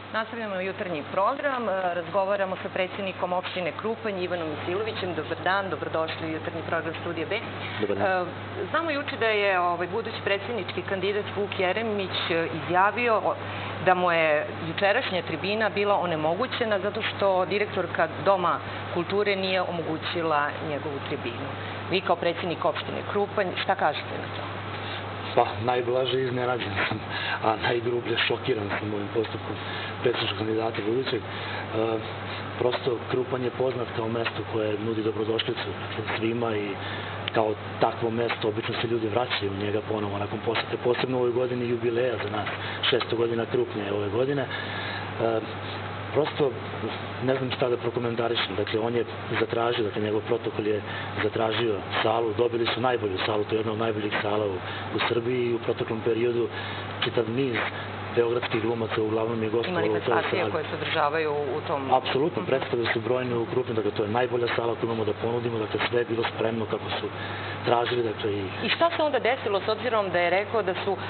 Nastavljamo jutarnji program. Razgovaramo sa predsjednikom opštine Krupanj, Ivanom Isilovićem. Dobar dan, dobrodošli u jutarnji program Studija B. Dobar dan. Znamo juče da je budući predsjednički kandidat Vuk Jeremić izjavio da mu je jučerašnja tribina bila onemogućena zato što direktorka Doma kulture nije omogućila njegovu tribinu. Vi kao predsjednik opštine Krupanj, šta kažete na to? Pa, najblaže iznenađen sam, a najgrublje šokiran sam ovim postupkom predsjedničkog kandidata budućeg. Prosto, Krupanj je poznat kao mesto koje nudi dobrodošlicu svima i kao takvo mesto obično se ljudi vraćaju u njega ponovo nakon posete. Posebno u ovoj godini jubileja za nas, 600 godina Krupnja ove godine. Prosto ne znam šta da prokomentarišem. Dakle, on je zatražio, dakle, njegov protokol je zatražio salu, dobili su najbolju salu, to je jedna od najboljih sala u Srbiji i u protoklom periodu čitav niz beogradskih glumaca uglavnom je gostovalo u toj sali. Manifestacije koje se održavaju u tom... Apsolutno, predstave su brojne u Krupnju, dakle, to je najbolja sala koju imamo da ponudimo, dakle, sve je bilo spremno kako su tražili, dakle, I šta se onda desilo s obzirom da je rekao da su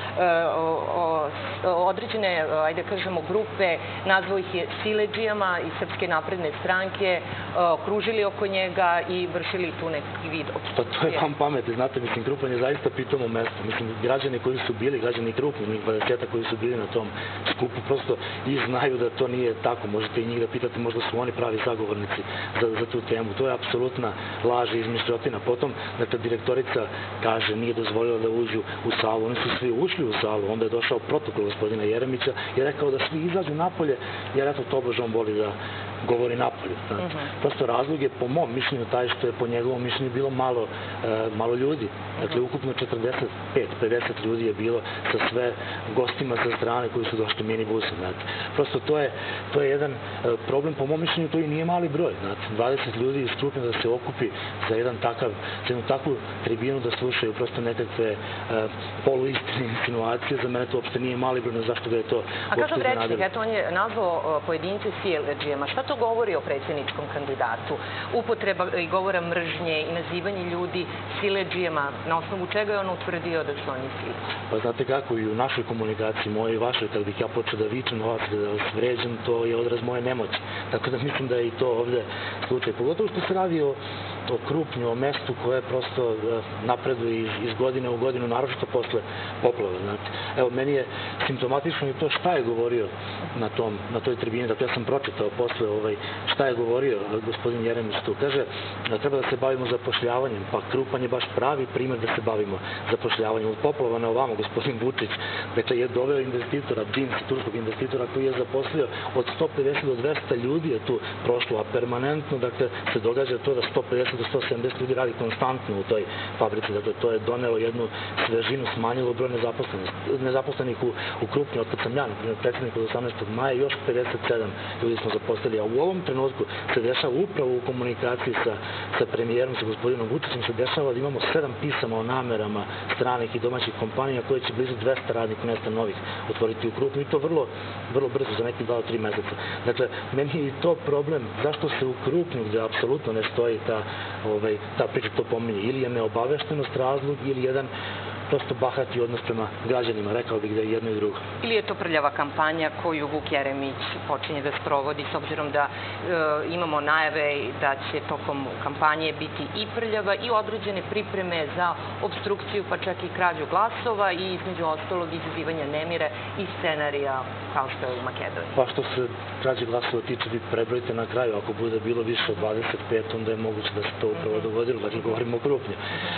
određene, ajde kažemo, grupe, nazvao ih je siledžijama iz Srpske napredne stranke, kružili oko njega i vršili tu neki vid opstrukcije? Pa to je vam pameti, znate, mislim, Krupanj je zaista pitamo mesto. Mislim, građani koji su bili, građani Krupnja, njih 20 koji su bili na tom skupu, prosto i znaju da to nije tako. Možete i njih da pitate, možda su oni pravi sagovornici za tu temu. To je apsolutna laž i izmišljotina. Potom, dakle, direktorica kaže, nije dozvolila da uđu u salu. Oni su svi ušli u salu, onda je došao protokol gospodina Jeremića i rekao da svi izađu napolje, jer eto, tobože on voli da govori napolje. Prosto razlog je, po mom mišljenju, taj što je po njegovom mišljenju bilo malo ljudi. Dakle, ukupno 45-50 ljudi je bilo sa sve gostima sa strane koji su došli minibusom. Prosto to je jedan problem, po mom mišljenju, to i nije mali broj. 20 ljudi iz Krupnja da se okupi za jednu takvu tribinu da slušaju prosto nekakve poluistine, insinuacije, za mene to uopšte nije mali broj, zašto ga je to uopšte iznenadilo. A kakav rečnik, eto, on je nazvao pojedince siledžijama. Šta to govori o predsjedničkom kandidatu? Upotreba i govora mržnje i nazivanje ljudi siledžijama, na osnovu čega je on utvrdio da su oni siledžije? Pa znate kako, i u našoj komunikaciji, mojoj i vašoj, kad bih ja počeo da vičem na vas, da vas vređam, to je odraz moje nemoći. Tako da mislim da je i to ovde slučaj. Pogotovo što se radi o Krupnju, o mestu koje prosto napreduje iz godine u godinu, naročito posle poplava. Evo, meni je simptomatično i to šta je govorio na toj tribini. Dakle, ja sam pročitao posle šta je govorio gospodin Jeremić tu. Kaže da treba da se bavimo zapošljavanjem, pa Krupanj je baš pravi primer da se bavimo zapošljavanjem. Od poplava na ovamo gospodin Vučić, dakle, je doveo investitora, turskog investitora koji je zaposlio od 150 do 200 ljudi je tu prošlo, a permanentno, dakle, se događa to da 150 do 170 ljudi radi konstantno u toj fabrici. Dakle, to je donelo jednu svežinu, smanjilo broj nezaposlenih u Krupnju. Od kad sam ja, na primjer, predsjednik od 18. maja, još 57 ljudi smo zaposlili. A u ovom trenutku se dešava upravo u komunikaciji sa premijerom, sa gospodinom Vučićem, se dešava da imamo 7 pisama o namerama stranih i domaćih kompanija koje će blizu 200 radnih mesta novih otvoriti u Krupnju i to vrlo brzo, za neki 2 do 3 meseca. Dakle, meni je i to problem zašto se u Krupnju, gde apsolutno ne stoji ta priča, to pominje, ili je neobaveštenost razlog ili jedan prosto bahati odnos prema građanima, rekao bih da je jedno i drugo. Ili je to prljava kampanja koju Vuk Jeremić počinje da sprovodi, s obzirom da imamo najave da će tokom kampanje biti i prljava i određene pripreme za obstrukciju, pa čak i krađu glasova i između ostalog izazivanja nemira i scenarija kao što je u Makedoniji. Pa što se krađe glasova tiče, vi prebrojite na kraju. Ako bude bilo više od 25, onda je moguće da se to upravo dogodilo. Dakle, govorimo o Krupnju.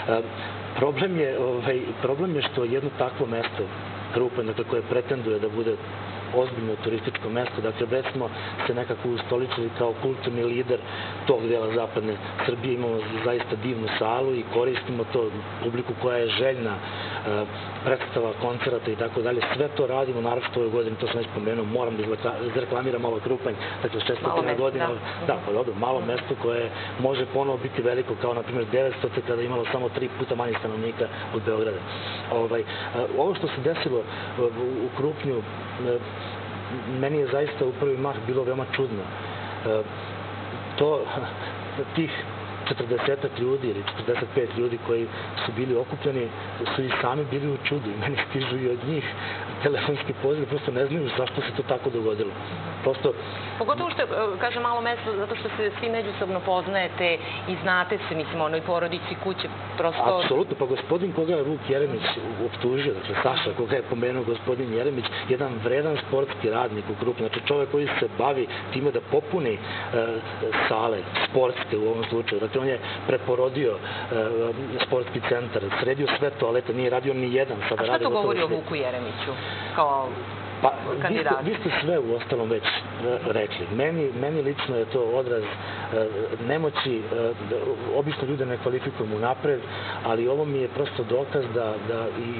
Problem je što jedno takvo mesto, Krupanj, dakle, koje pretenduje da bude ozbiljno turističko mesto, dakle, već smo se nekako ustoličili kao kulturni lider tog dela zapadne Srbije, imamo zaista divnu salu i koristimo to publiku koja je željna predstava, koncerata i tako dalje. Sve to radimo, naročito ove godine, to sam već spomenuo, moram da izreklamiram malo Krupanj, dakle, 600 godina, da, pa dobro, malo mesto koje može ponovo biti veliko, kao na primjer 900 kada je imalo samo 3 puta manje stanovnika od Beograda. Ovo što se desilo u Krupnju, meni je zaista u prvi mah bilo veoma čudno. Tih 40 ljudi ili 45 ljudi koji su bili okupljeni su i sami bili u čudu i meni stižu i od njih telefonski poziv, prosto ne znaju zašto se to tako dogodilo. Prosto... Pogotovo što, kažem, malo mesto, zato što se svi međusobno poznajete i znate se, mislim, onoj porodici, kuće, prosto... Apsolutno, pa gospodin koga je Vuk Jeremić optužio, dakle Saša, koga je pomenuo gospodin Jeremić, jedan vredan sportski radnik u Krupnju, znači čovek koji se bavi time da popuni sale, sportske u ovom slučaju, dakle on je preporodio sportski centar, sredio sve toalete, nije radio ni jedan. A šta to govori o Vuku Jeremiću kao kandidatu? Vi ste sve u ostalom već rekli. Meni lično je to odraz nemoći, obično ljude ne kvalifikujem unapred, ali ovo mi je prosto dokaz da i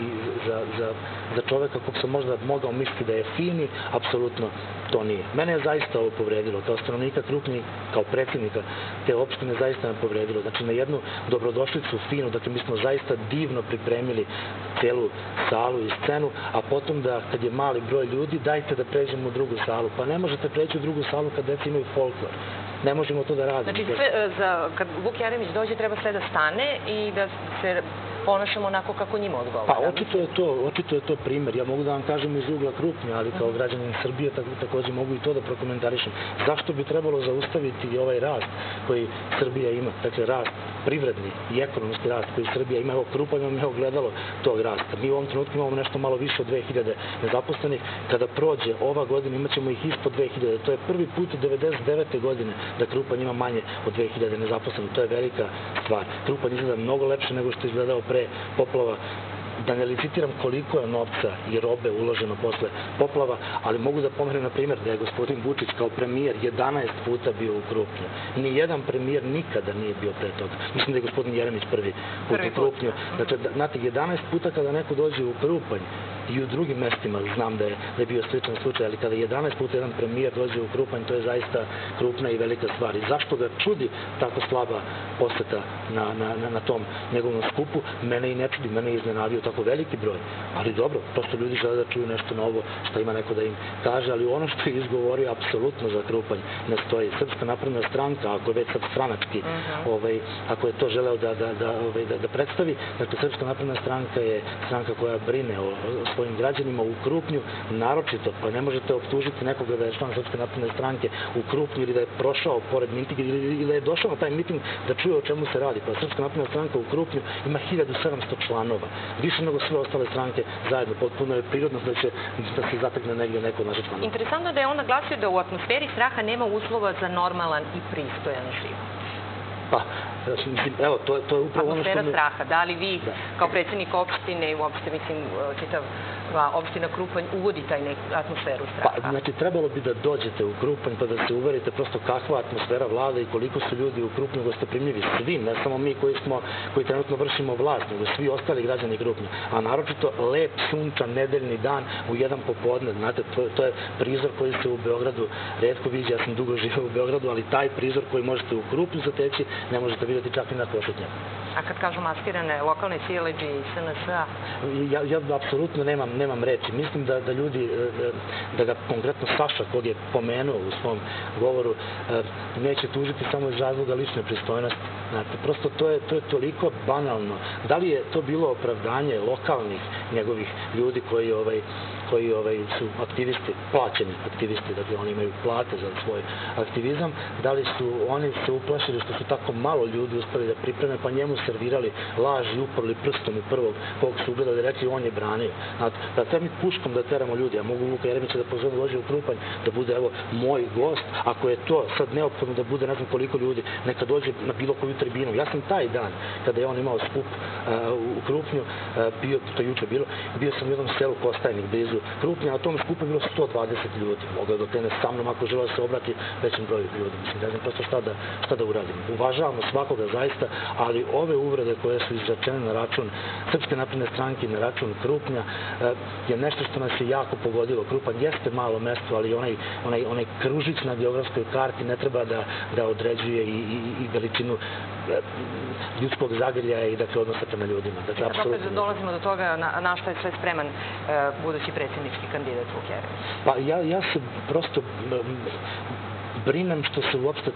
za čoveka kog sam možda mogao misliti da je fini, apsolutno to nije. Mene je zaista ovo povredilo. Kao stanovnika Krupnje, kao predsjednika te opštine, zaista me povredilo. Znači, na jednu dobrodošlicu finu, dakle, mi smo zaista divno pripremili celu salu i scenu, a potom da, kad je mali broj ljudi, dajte da pređemo u drugu salu. Pa ne možete preći u drugu salu kad deca imaju folklor. Ne možemo to da radimo. Znači, kad Vuk Jeremić dođe, treba sve da stane i da se ponašamo onako kako njima odgovara. Pa očito je to primer. Ja mogu da vam kažem iz ugla Krupnja, ali kao građanin Srbije takođe mogu i to da prokomentarišem. Zašto bi trebalo zaustaviti i ovaj rast koji Srbija ima? Dakle, rast privredni i ekonomski rast koji Srbija ima. Evo, Krupanj vam je ogledalo tog rasta. Mi u ovom trenutku imamo nešto malo više od 2000 nezaposlenih. Kada prođe ova godina imat ćemo ih ispod 2000. To je prvi put od 99. godine da Krupanj ima manje od 2000 nezaposlenih. To je velika stvar. Krupanj izgleda mnogo lepše nego što izgledao pre poplava. Da ne licitiram koliko je novca i robe uloženo posle poplava, ali mogu da pomenem, na primjer, da je gospodin Vučić kao premijer 11 puta bio u Krupnju. Nijedan premijer nikada nije bio pre toga. Mislim da je gospodin Jeremić prvi put u Krupnju. Dakle, znate, 11 puta kada neko dođe u Krupanj i u drugim mestima, znam da je bio sličan slučaj, ali kada 11 puta jedan premijer dođe u Krupanj, to je zaista krupna i velika stvar. I zašto ga čudi tako slaba poseta na tom njegovom skupu? Mene i ne čudi, mene je iznenadio tako veliki broj. Ali dobro, prosto ljudi žele da čuju nešto novo, što ima neko da im kaže, ali ono što je izgovorio apsolutno za Krupanj ne stoji. Srpska napredna stranka, ako je već sad stranački, ako je to želeo da predstavi, dakle, Srpska napredna stranka je stranka koja brine o svojim građanima u Krupnju, naročito, pa ne možete optužiti nekoga da je član Srpske napredne stranke u Krupnju ili da je prošao pored mitinga ili da je došao na taj miting da čuje o čemu se radi. Pa Srpska napredna stranka u Krupnju ima 1700 članova. Više nego sve ostale stranke zajedno. Potpuno je prirodno da će da se zatekne negdje neko od naših članova. Interesantno je da je on naglasio da u atmosferi straha nema uslova za normalan i pristojan život. Pa, evo, to je upravo ono što... Atmosfera straha. Da li vi, kao predsjednik opštine i uopšte, mislim, čitav opština Krupanj uvodi taj atmosferu straha? Pa, znači, trebalo bi da dođete u Krupanj pa da se uverite prosto kakva atmosfera vlada i koliko su ljudi u Krupnju gostoprimljivi. Svi, ne samo mi koji trenutno vršimo vlast, nego svi ostali građani Krupnja. A naročito lep, sunčan, nedeljni dan u jedan popodne. Znate, to je prizor koji se u Beogradu retko viđa. Ja sam dugo živio u Beogradu, ali taj prizor koji možete u Krupnju zateći ne možete vidjeti čak i na Košutnjaku. A kad kažu maskirane lokalne sileđe i SNS-a? Ja apsolutno nemam reči. Mislim da ljudi, da ga konkretno Saša, kog je pomenuo u svom govoru, neće tužiti samo iz razloga lične pristojnosti. Znate, prosto to je toliko banalno. Da li je to bilo opravdanje lokalnih njegovih ljudi koji su aktivisti, plaćeni aktivisti, dakle oni imaju plate za svoj aktivizam, da li su oni se uplašili što su tako malo ljudi uspeli da pripreme, pa njemu servirali laž i uprli prstom u prvog kog su ugledali i rekli on je branio. Da treba mi puškom da teramo ljudi, ja mogu Vuka Jeremića da pozove dođe u Krupanj, da bude evo moj gost, ako je to sad neophodno da bude ne znam koliko ljudi, neka dođe na bilo koju tribinu. Ja sam taj dan, kada je on imao skup u Krupnju, to juče bilo, bio sam u jednom selu Kostajnik, blizu Krupnja, na tom skupu je bilo 120 ljudi. Mogao da krene sa mnom ako žele da se obrati većem broju ljudi. Mislim, ne znam prosto šta da uradimo. Uvažavamo svakoga zaista, ali ove uvrede koje su izrečene na račun Srpske napredne stranke i na račun Krupnja je nešto što nas je jako pogodilo. Krupanj jeste malo mesto, ali onaj kružić na geografskoj karti ne treba da određuje i veličinu ljudskog zagrljaja i dakle odnosa prema ljudima. Dakle, opet dolazimo do toga na što je sve spreman budući predsjednički kandidat Vuk Jeremić. Pa ja se prosto brinem što se uopšte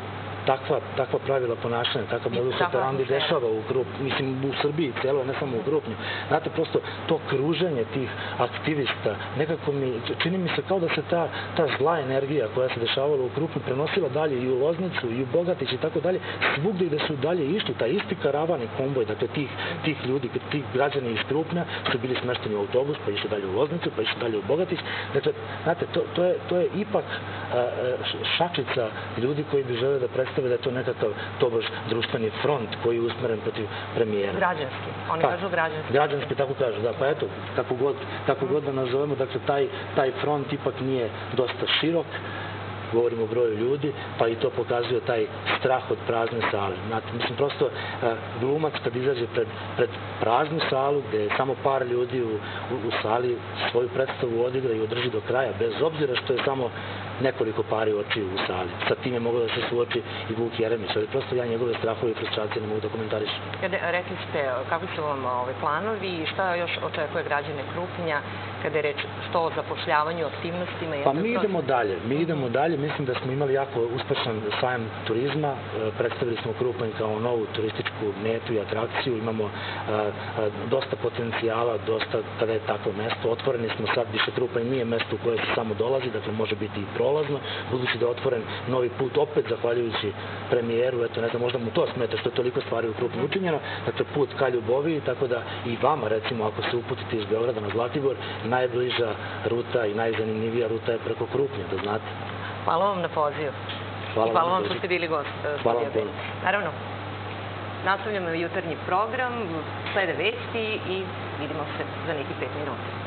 takva pravila ponašanja, takav modus operandi dešava u Krupnju, mislim u Srbiji celo, ne samo u Krupnju. Znate, prosto to kruženje tih aktivista, nekako čini mi se kao da se ta zla energija koja se dešavala u Krupnju prenosila dalje i u Loznicu, i u Bogatić i tako dalje, svugde gde su dalje išli, taj isti karavan i konvoj, dakle tih ljudi, tih građana iz Krupnja su bili smešteni u autobus, pa išli dalje u Loznicu, pa išli dalje u Bogatić. Dakle, znate, to je ipak šačica ljudi koji bi žele da predstave da je to nekakav tobož društveni front koji je usmeren protiv premijera. Građanski. Oni kažu građanski. Građanski, tako kažu, da. Pa eto, kako god da nazovemo, dakle, taj front ipak nije dosta širok, govorimo o broju ljudi, pa i to pokazuje taj strah od prazne sale. Znate, mislim, prosto glumac kad izađe pred praznu salu, gde je samo par ljudi u sali, svoju predstavu odigra i održi do kraja, bez obzira što je samo nekoliko pari očiju u sali. Sa tim je mogao da se suoči i Vuk Jeremić, ali prosto ja njegove strahove i frustracije ne mogu da komentarišem. Rekli ste kako su vam planovi i šta još očekuje građane Krupnja kada je reč što o zapošljavanju, aktivnostima? Pa mi idemo dalje. Mislim da smo imali jako uspešan sajam turizma. Predstavili smo Krupanj kao novu turističku metu i atrakciju. Imamo dosta potencijala, dosta kada je takvo mesto. Otvoreni smo sad, više Krupanj nije mesto u koje se samo dolazi, dakle može biti i prolazno. Budući da je otvoren novi put, opet zahvaljujući premijeru, eto ne znam, možda mu to smeta što je toliko stvari u Krupnju učinjeno, dakle put ka Ljuboviji, tako da i vama, recimo, ako se uputite iz Beograda na Zlatibor, najbliža ruta i najzanimljivija ruta je preko Krupnja, da znate. Hvala vam na pozivu. Hvala vam što ste bili gost. Hvala vam. Naravno, nastavljamo jutarnji program, slede vesti i vidimo se za nekih 5 minuta.